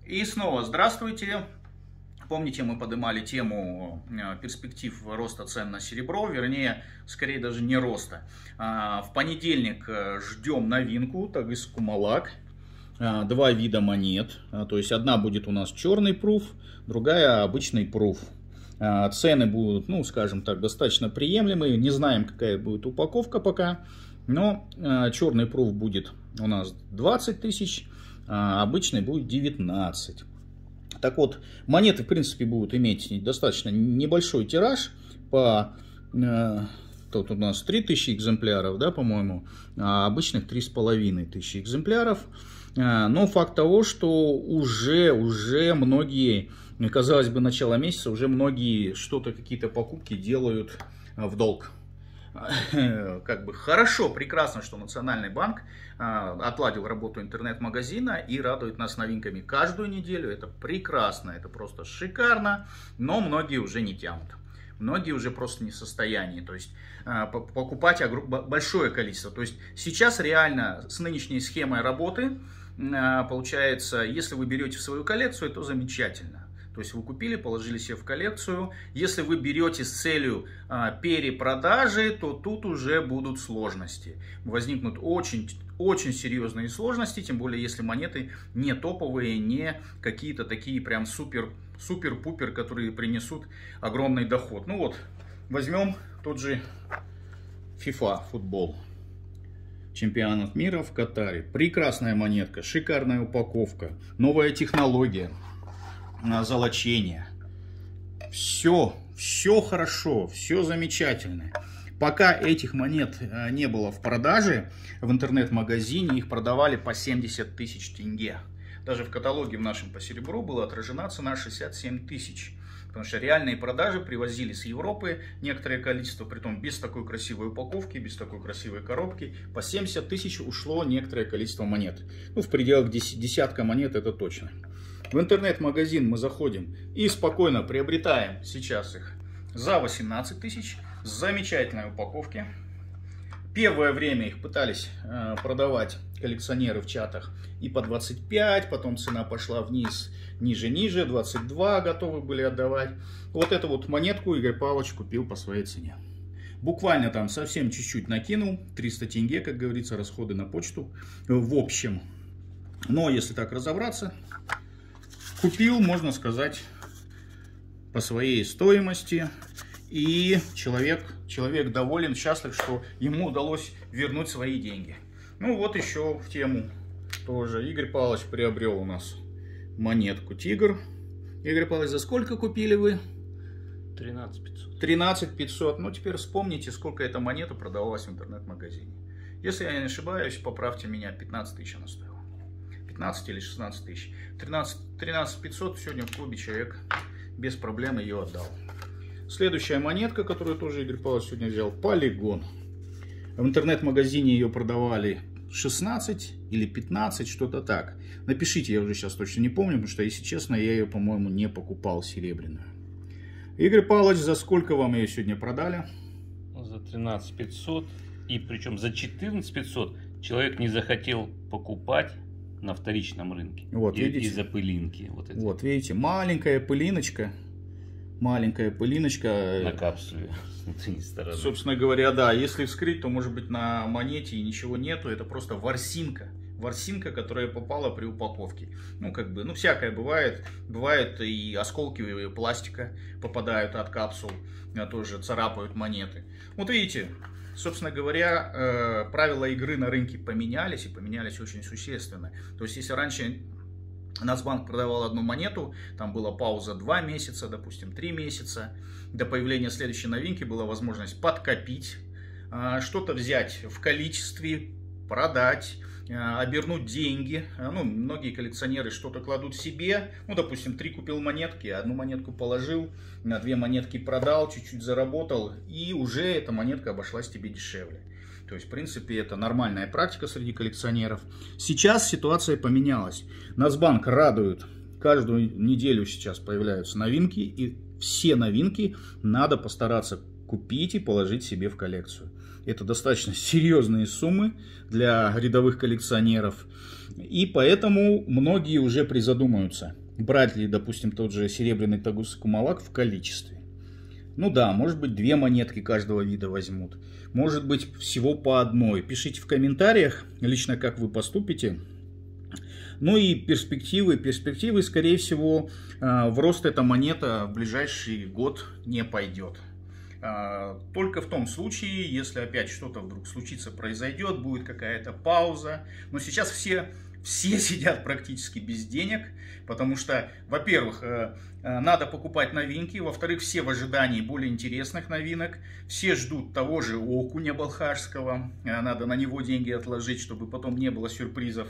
И снова здравствуйте. Помните, мы поднимали тему перспектив роста цен на серебро, вернее, скорее даже не роста. В понедельник ждем новинку, Тагыс Кумалак. Два вида монет, то есть одна будет у нас черный пруф, другая обычный пруф. Цены будут, ну, скажем так, достаточно приемлемые, не знаем, какая будет упаковка пока, но черный пруф будет у нас 20 тысяч, а обычный будет 19. Так вот, монеты, в принципе, будут иметь достаточно небольшой тираж, тут у нас 3000 экземпляров, да, по-моему, а обычных 3500 экземпляров. Но факт того, что уже многие, казалось бы, начало месяца, уже многие какие-то покупки делают в долг. Как бы хорошо, прекрасно, что Национальный банк отладил работу интернет-магазина и радует нас новинками каждую неделю. Это прекрасно, это просто шикарно, но многие уже не тянут. Многие уже просто не в состоянии, то есть покупать большое количество. То есть сейчас реально с нынешней схемой работы получается, если вы берете в свою коллекцию, то замечательно. То есть вы купили, положили себе в коллекцию. Если вы берете с целью перепродажи, то тут уже будут сложности. Возникнут очень серьезные сложности, тем более если монеты не топовые, не какие-то такие прям супер-пупер, которые принесут огромный доход. Ну вот, возьмем тот же FIFA футбол. Чемпионат мира в Катаре. Прекрасная монетка, шикарная упаковка, новая технология. Золочение. Все хорошо, все замечательно. Пока этих монет не было в продаже, в интернет-магазине их продавали по 70 тысяч тенге. Даже в каталоге в нашем по серебру была отражена цена 67 тысяч. Потому что реальные продажи привозили с Европы некоторое количество, притом без такой красивой упаковки, без такой красивой коробки. По 70 тысяч ушло некоторое количество монет. Ну, в пределах десятка монет, это точно. В интернет-магазин мы заходим и спокойно приобретаем сейчас их за 18 тысяч с замечательной упаковки. Первое время их пытались продавать коллекционеры в чатах и по 25, потом цена пошла вниз, ниже, 22 готовы были отдавать. Вот эту вот монетку Игорь Павлович купил по своей цене. Буквально там совсем чуть-чуть накинул, 300 тенге, как говорится, расходы на почту в общем. Но если так разобраться, купил, можно сказать, по своей стоимости. И человек доволен, счастлив, что ему удалось вернуть свои деньги. Ну вот еще в тему тоже. Игорь Павлович приобрел у нас монетку Тигр. Игорь Павлович, за сколько купили вы? 13 500. 13 500. Ну теперь вспомните, сколько эта монета продавалась в интернет-магазине. Если я не ошибаюсь, поправьте меня, 15 тысяч она стоила. 15 или 16 тысяч. 13 500 сегодня в клубе человек без проблем ее отдал. Следующая монетка, которую тоже Игорь Павлович сегодня взял, Полигон. В интернет-магазине ее продавали 16 или 15, что-то так. Напишите, я уже сейчас точно не помню, потому что, если честно, я ее, по-моему, не покупал серебряную. Игорь Павлович, за сколько вам ее сегодня продали? За 13 500. И причем за 14 500 человек не захотел покупать на вторичном рынке. Вот, видите? Из-за пылинки. Вот, видите, маленькая пылиночка. На капсуле. Собственно говоря, да, если вскрыть, то может быть на монете и ничего нету. Это просто ворсинка. Ворсинка, которая попала при упаковке. Ну, как бы, ну, всякое бывает. Бывает и осколки пластика попадают от капсул, тоже царапают монеты. Вот видите, собственно говоря, правила игры на рынке поменялись, и поменялись очень существенно. То есть, если раньше Нацбанк продавал одну монету, там была пауза 2 месяца, допустим, 3 месяца. До появления следующей новинки была возможность подкопить, что-то взять в количестве, продать, обернуть деньги. Ну, многие коллекционеры что-то кладут себе. Ну, допустим, 3 купил монетки, одну монетку положил, на 2 монетки продал, чуть-чуть заработал, и уже эта монетка обошлась тебе дешевле. То есть, в принципе, это нормальная практика среди коллекционеров. Сейчас ситуация поменялась. Нацбанк радует. Каждую неделю сейчас появляются новинки. И все новинки надо постараться купить и положить себе в коллекцию. Это достаточно серьезные суммы для рядовых коллекционеров. И поэтому многие уже призадумаются, брать ли, допустим, тот же серебряный Тагус Кумалак в количестве. Ну да, может быть, 2 монетки каждого вида возьмут. Может быть, всего по одной. Пишите в комментариях, лично как вы поступите. Ну и перспективы, скорее всего, в рост эта монета в ближайший год не пойдет. Только в том случае, если опять что-то вдруг случится, произойдет, будет какая-то пауза. Но сейчас все сидят практически без денег, потому что, во-первых, надо покупать новинки, во-вторых, все в ожидании более интересных новинок, все ждут того же окуня балхашского, надо на него деньги отложить, чтобы потом не было сюрпризов.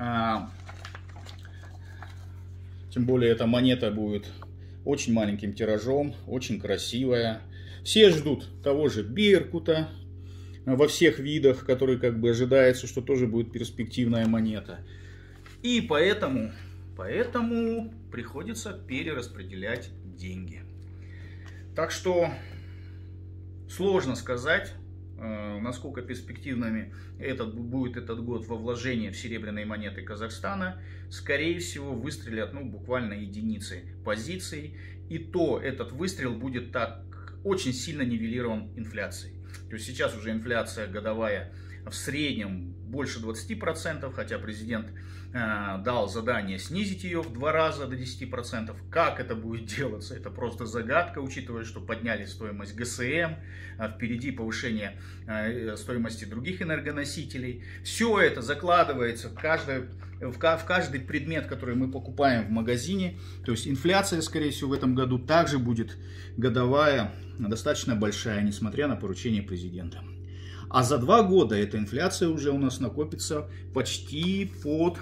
Тем более эта монета будет очень маленьким тиражом, очень красивая. Все ждут того же Беркута во всех видах, который как бы ожидается, что тоже будет перспективная монета. И поэтому приходится перераспределять деньги. Так что сложно сказать, насколько перспективными будет этот год во вложение в серебряные монеты Казахстана. Скорее всего, выстрелят буквально единицы позиций. И то этот выстрел будет так очень сильно нивелирован инфляцией. То есть сейчас уже инфляция годовая в среднем больше 20%, хотя президент дал задание снизить ее в 2 раза до 10%. Как это будет делаться, это просто загадка, учитывая, что подняли стоимость ГСМ, впереди повышение стоимости других энергоносителей. Все это закладывается в каждый предмет, который мы покупаем в магазине. То есть инфляция, скорее всего, в этом году также будет годовая, достаточно большая, несмотря на поручение президента. А за 2 года эта инфляция уже у нас накопится почти под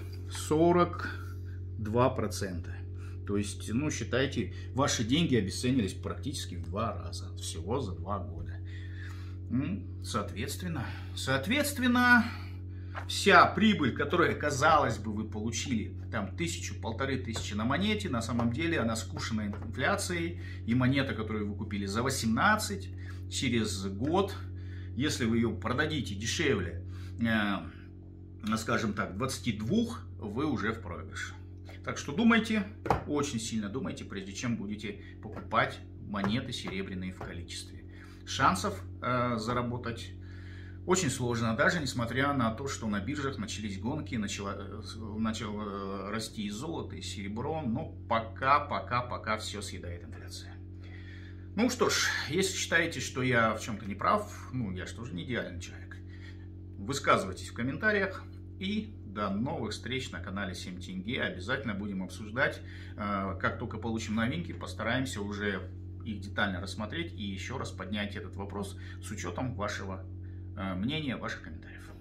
42%. То есть, считайте, ваши деньги обесценились практически в 2 раза. Всего за 2 года. Соответственно, вся прибыль, которую, казалось бы, вы получили, там 1000-1500 на монете, на самом деле она скушена инфляцией. И монета, которую вы купили за 18, через год, если вы ее продадите дешевле, скажем так, 22, вы уже в проигрыше. Так что думайте, очень сильно думайте, прежде чем будете покупать монеты серебряные в количестве. Шансов заработать очень сложно, даже несмотря на то, что на биржах начались гонки, начало расти и золото, и серебро, но пока все съедает инфляция. Ну что ж, если считаете, что я в чем-то не прав, я же тоже не идеальный человек. Высказывайтесь в комментариях. И до новых встреч на канале 7 тенге. Обязательно будем обсуждать. Как только получим новинки, постараемся уже их детально рассмотреть и еще раз поднять этот вопрос с учетом вашего мнения, ваших комментариев.